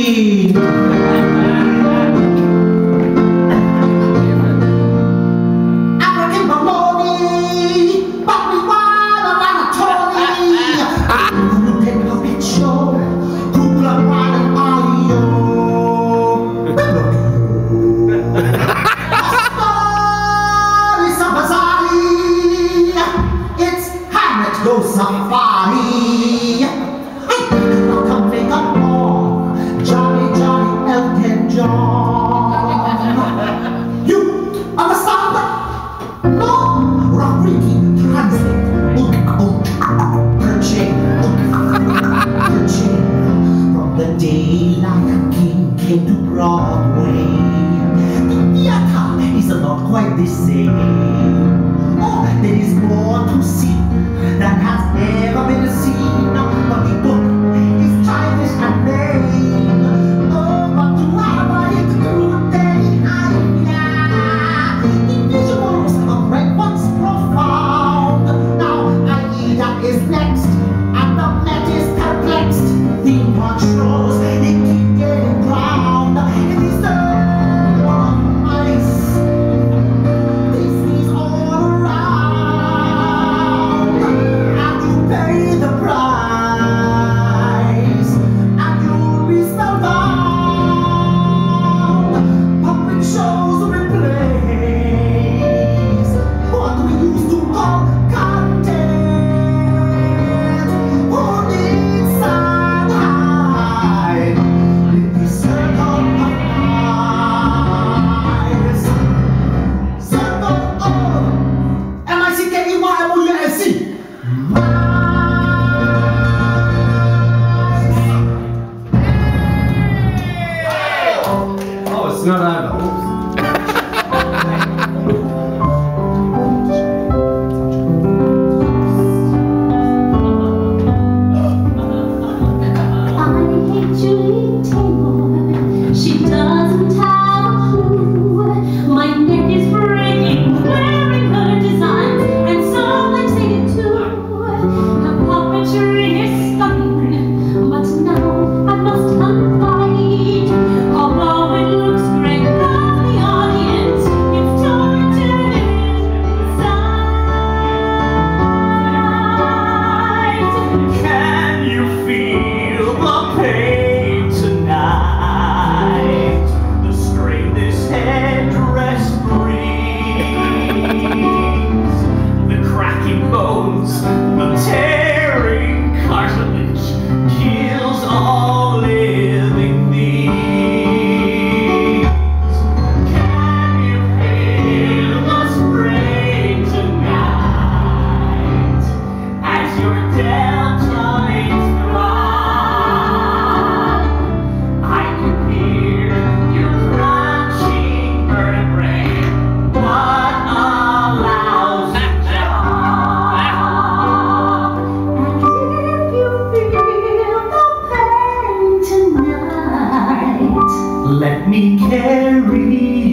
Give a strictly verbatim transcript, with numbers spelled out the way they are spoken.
Go safari. Now come take a walk, Johnny, Johnny, Elton John. You understand that? No, Rafiki, translate. Perching, perching. From the day Lion King came to Broadway, the theater is not quite the same. Oh, there is more to see that has never been seen, but the book is childish and lame. Oh, but to have it today, I the visuals of red ones profound. Now Aida is next, and the Met is perplexed. The one shows it keep getting drowned in the sun of ice. They sneeze all around. Pay the price, and you'll be spellbound. Puppet shows replace what we used to call content. Who needs sunlight in the circle of eyes? Circle of M I C K E Y M O U S C. It's not that bad. She doesn't have a clue. My neck is breaking, wearing her designs, and so I'm saying too. Her puppetry is stunning, but now I must unfight. Although it looks great from the audience, it's tortured inside. Can you feel the pain tonight? The strain this headdress brings, the cracking bones, the tearing cartilage, kills all living things. Can you feel the strain tonight as your delta is throbbed? I can hear your crunching vertebrae. What a lousy job! And if you feel the pain tonight, Let me carry